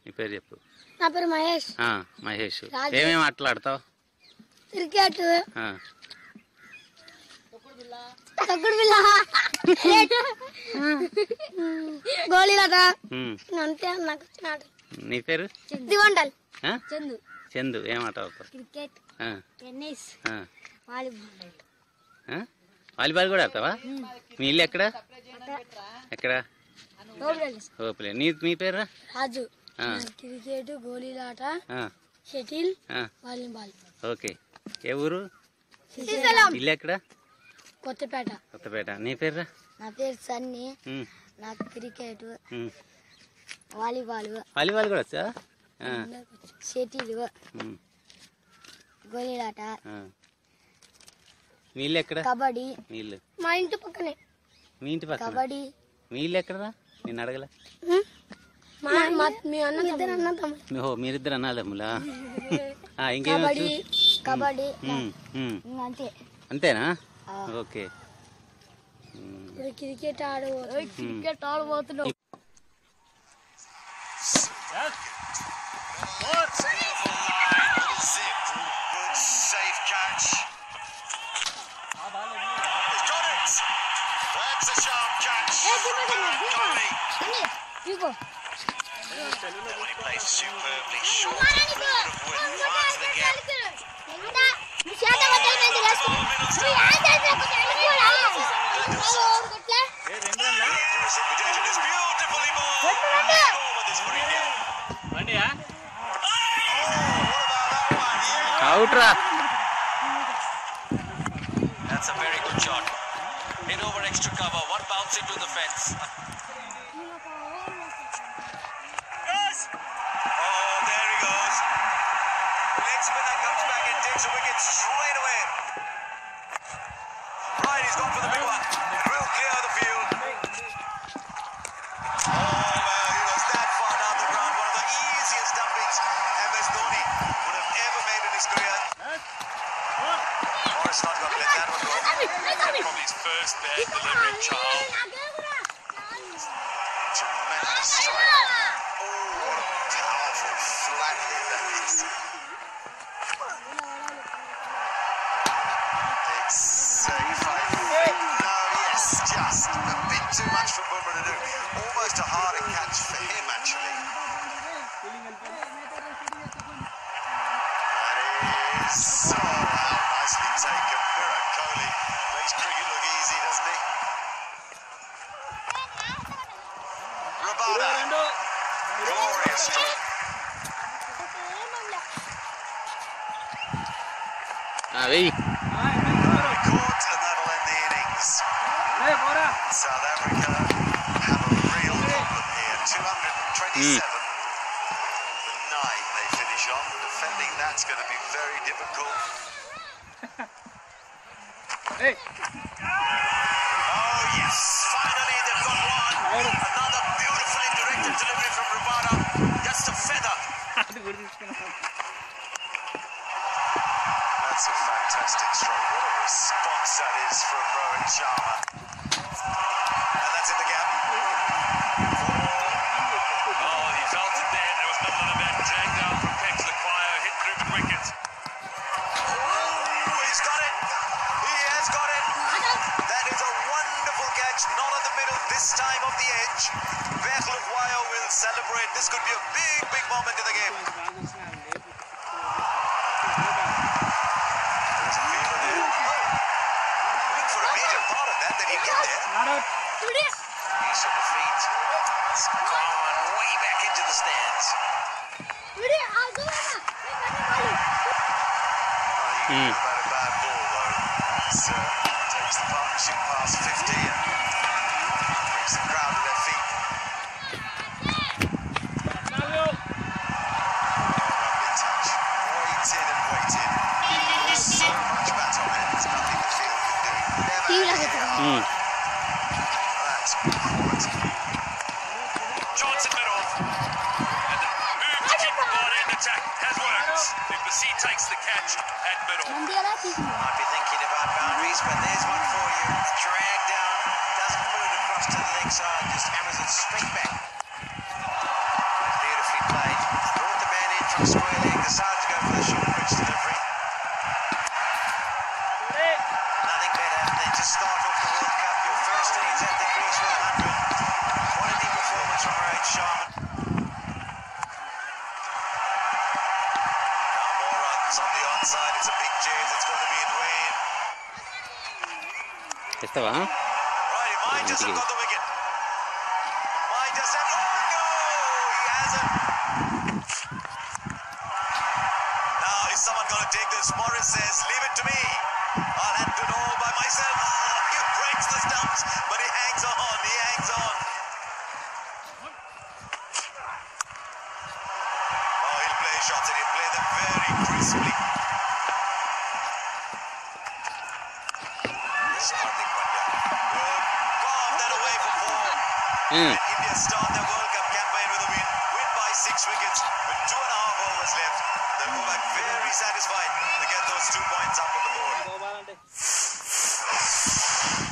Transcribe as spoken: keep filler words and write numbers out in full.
నీ పేరు చెప్పు. నా పేరు మహేష్. మహేష్, ఏమేమి ఆటలు ఆడతావు? క్రికెట్, తొక్కుడు బిళ్ళ, గోళీలాట, అంతే నాకు వచ్చిన ఆట. నీ పేరు? దిగొండల్ చందు. చందు, ఏం ఆట ఆడతావు? Cricket, tennis, volleyball. వాలీబాల్ కూడా ఆడతావా? మీ ఇల్లు ఎక్కడ? ఎక్కడ? ఓపెలే. నీ మీ పేరు? రాజు. క్రికెట్, గోళీలాట, షటిల్, వాలీబాల్. ఓకే. ఏ ఊరు? శ్రీశైలం. ఇల్లు ఎక్కడ? కొత్తపేట. కొత్తపేట. నీ పేరు? నా పేరు సన్నీ. నాకు క్రికెట్, వాలీబాల్. వాలీబాల్ కూడా వచ్చా? షటిల్, గోళీలాట. మీ ఇల్లు ఎక్కడ? కబడ్డీ. మీ ఇల్లు మా ఇంటి పక్కనే. మీ ఇంటి పక్కన కబడ్డీ. మీ ఇల్లు ఎక్కడరా? నేను అడగల. మీరిద్దరు అన్నదమ్ములా? ఇంకేం? కబడ్డీ. అంతే. అంతేనా? ఓకే. క్రికెట్ ఆడ క్రికెట్ ఆడబోతున్నాం. Safe catch. He's got it. That's a sharp catch. He plays superbly. Short of width, finds the gap. It's beautifully ball. Out ra. That's a very good shot. Hit over extra cover. One bounce into the fence. Yes. Oh, there he goes. Leg spinner comes back and takes a wicket straight away. Right, he's gone for the big one. It will clear the field. Oh, well, he was that far down the ground. One of the easiest dumpings M S Dhoni would have ever made in his career. Morris not going to let that one go. Probably his first bad delivery, Charles. Tremendous strike. Oh, what a powerful flat hit that is. It's safe, I think. No, yes, just a bit too much for Bumrah to do. Almost a harder catch for him, actually. That is so wow, nicely taken. Virat Kohli makes cricket look easy, doesn't he? Rabada. Glorious stroke. Ah, vei. Caught, and that'll end the innings. South Africa have a real problem here. two hundred twenty-seven. The nine they finish on. Defending that's going to be very difficult. Hey. Oh yes, finally they've got one. Another beautifully directed delivery from Rabada. Just a feather. That's a fantastic stroke. What a response that is from Rohit Sharma. And that's in the gap. Oh, he felt it there. There was not a lot of that drag down from Pex Laquire. Hit through the wicket. Oh, he's got it. He has got it. That is a wonderful catch. Not at the middle, this time off the edge. Pex Laquire will celebrate. This could be a big, big moment in the game. Use of the feet. It's gone way back into the stands. Mm. About a bad ball though. It's, uh, takes the partnership past fifty and brings the crowd to their feet. Oh, lovely touch. Waited and waited. So much bat on it. There's nothing the field can do. Never. Mm. Johnson middle. And the move to keep the ball in attack has worked. Duplessis takes the catch at middle. Might be thinking about boundaries, but there's one for you. Drag down, doesn't put it across to the leg side, just hammers it straight back. Beautifully played. Australia decided to go for the short pitch delivery. Nothing better than to start off the World Cup. Your first innings at the crease with one hundred. Quality performance from Rohit Sharma. Now more runs on the onside. It's a big chase. It's going to be in rain. Estaba, ¿eh? Right, he might just have got the wicket. He might just have. Oh no! He hasn't. Now, is someone going to take this? Morris says, leave it to me. I'll handle it all by myself. Oh, he breaks the stumps, but he hangs on. He hangs on. Oh, he'll play shots and he'll play them very crisply. Hardik Pandya will bomb that away for four. Mm. And India start their World Cup campaign with a win. Win by six wickets with two and a half overs left. They'll go back very satisfied to get those two points up on the board.